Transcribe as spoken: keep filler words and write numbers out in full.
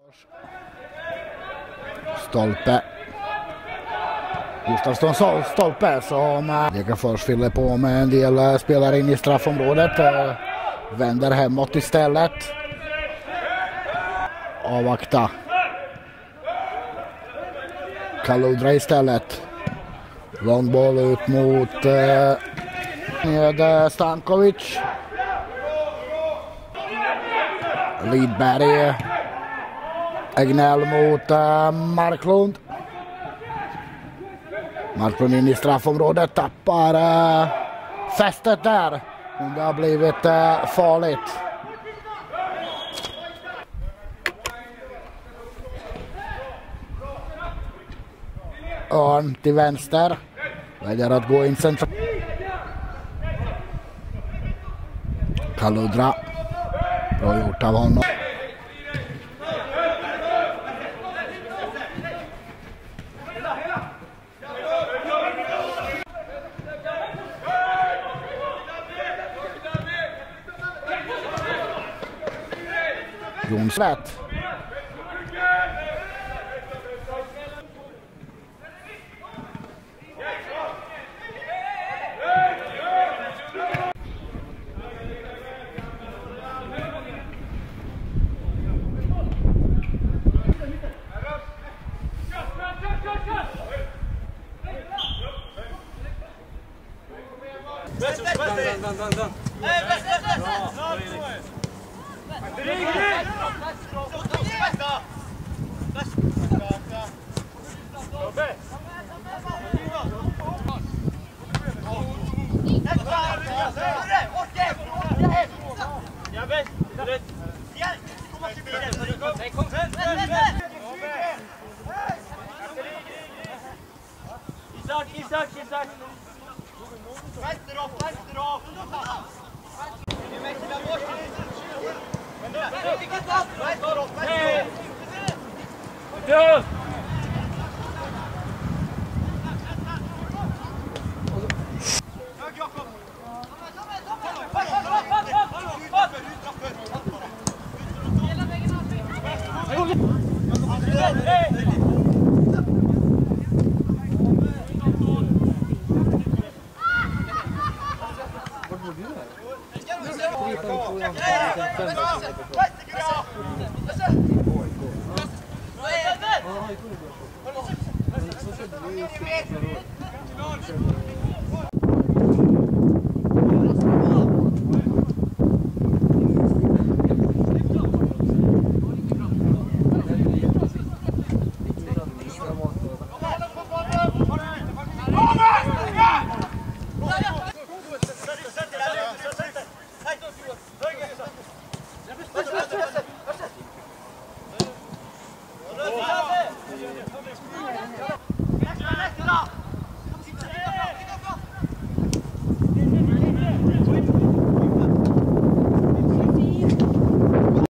Stolpe. Gustafsson Stolpe som Degerfors fyller på med en del spelare in i straffområdet. Vänder hemåt istället. Avvakta. Kalludra istället. Långboll ut mot eh, med Stankovic. Lidberg. Egnell mot eh, Marklund. Marklund in i straffområdet, tappar eh, fästet där. Det har blivit eh, farligt. Örn till vänster. Väljer att gå in centralt. Kalludra. Bra gjort av honom. Jonslätt. Isak, Isak, Isak! Vänster upp, vänster upp! Vänster upp, vänster upp! Ja,